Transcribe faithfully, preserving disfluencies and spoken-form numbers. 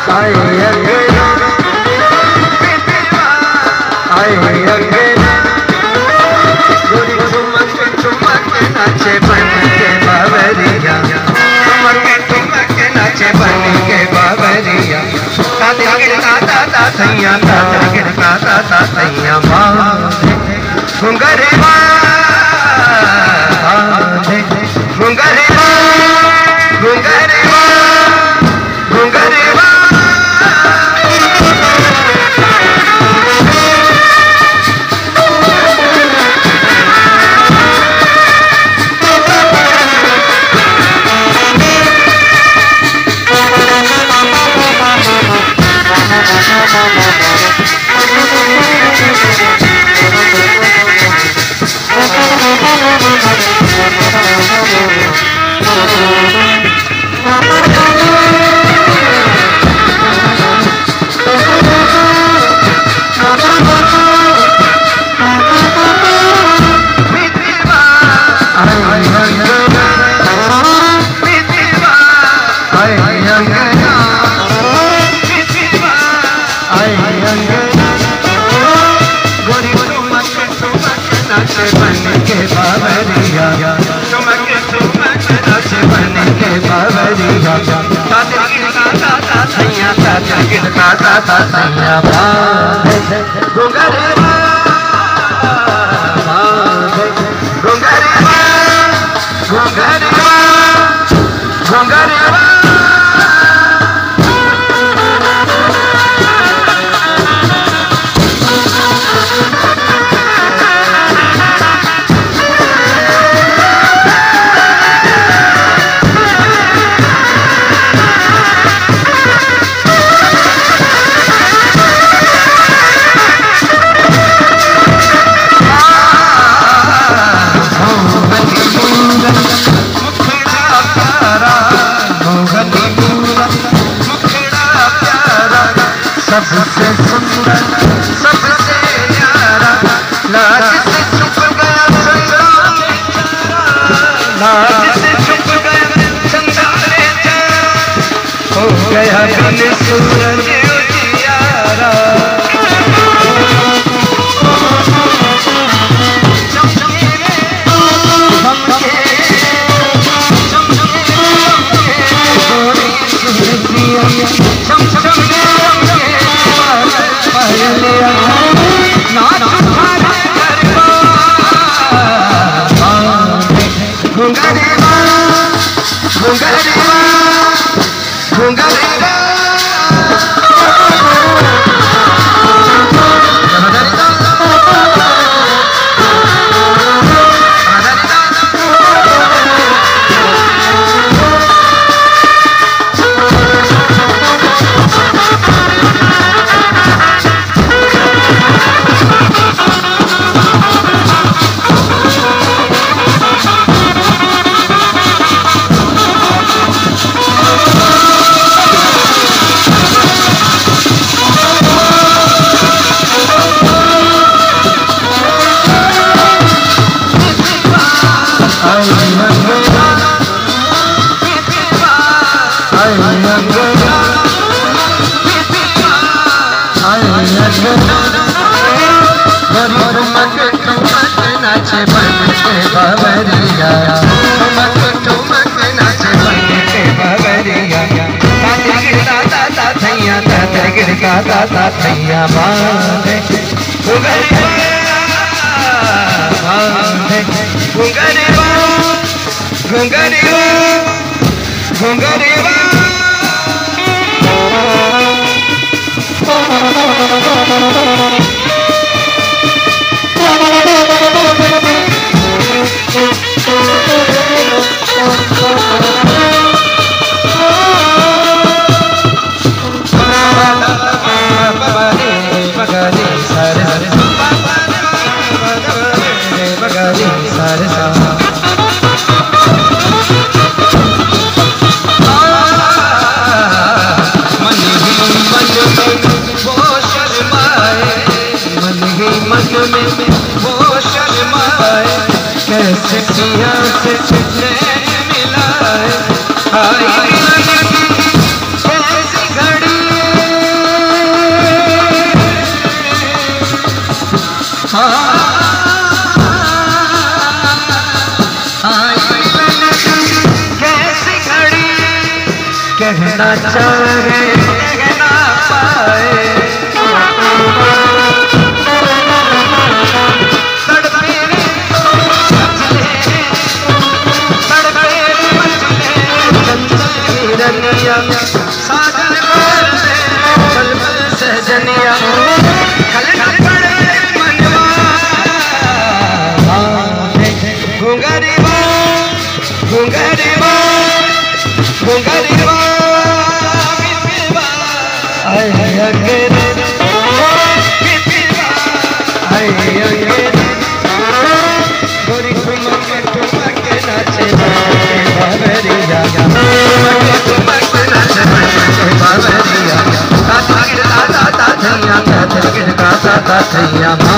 आए अंगना आए अंगना गोरी ठुमक ठुमक नाचे बन के बावरिया ठुमक ठुमक नाचे बन के बावरिया ताते गिरता ताता सैया ताते गिरता ताता सैया बांधे घुंघरे बांधे घुंघरे घुंघरे घुंघरे सबसे सुंदर सबसे न्यारा लाज से छुप गया लाज से छुप गया संसारे चारा हो गया बिन सूरज उजियारा नाचे बन के बावरिया ठुमक ठुमक नाचे बन के बावरिया ताते गिरता ताता थैया ताते गिरता ताता थैया बांधे घुंघरे बांधे घुंघरे घुंघरे घुंघरे मन ही मन वो शर्माए बड़ा चाहे ना पाए साजन सहजनिया घुंगरीवा घुंगरीवा घुंगरीवा आय अगेरे आय अगेरे गोरी ठुमक ठुमक नाचे बाबरिया ठुमक नाचे बाबरिया ताता ताता ताता थैया ताता ताता थैया